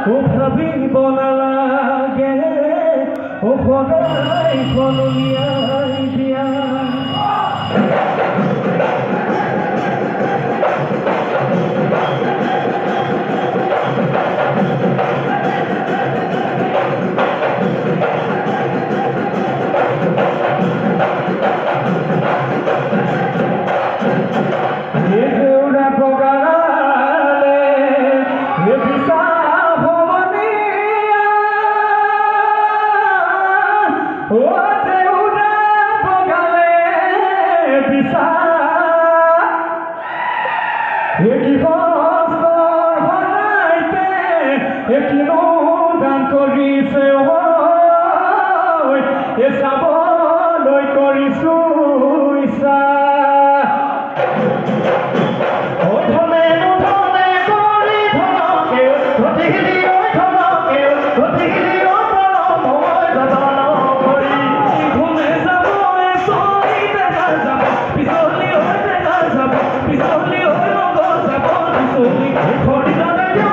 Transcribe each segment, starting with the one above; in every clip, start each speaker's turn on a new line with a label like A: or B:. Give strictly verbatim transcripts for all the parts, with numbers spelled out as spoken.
A: ও ভাবিব নালাগে ও সদায় সলনিয়াই দিয়া দান কৰিছে চাবলৈ কৰিছো ইচ্ছা ধনে নধনে কৰি ধনকে ঘটিলি ধনকে ঘটিলি মই যতন কৰি ঘুমে যাব চলি দেখা যাব পিছলি হৈ দেখা যাব পিছলি হৈ ৰঙ যাব পিছলি ঘড়ী লগাই দিওঁ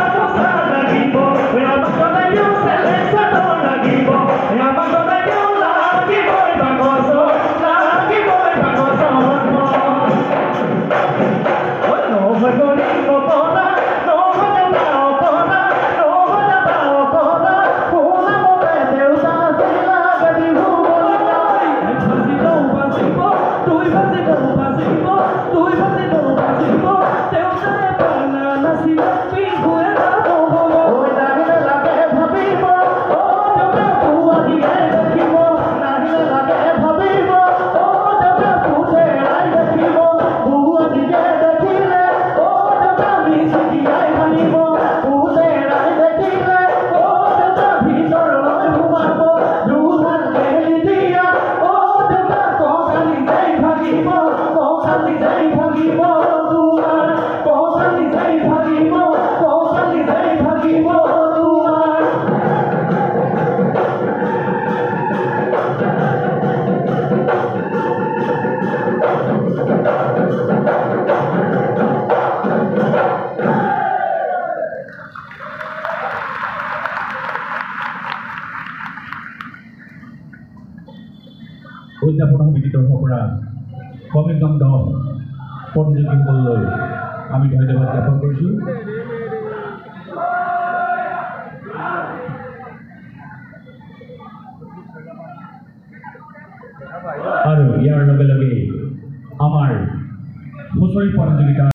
A: উদযাপন সমিতিৰ তৰফৰ পৰা কমিকদণ্ড প্ৰতিযোগীসকললৈ আমি ধন্যবাদ জ্ঞাপন কৰিছোঁ। আৰু ইয়াৰ লগে লগে আমাৰ হুঁচৰি প্ৰতিযোগিতা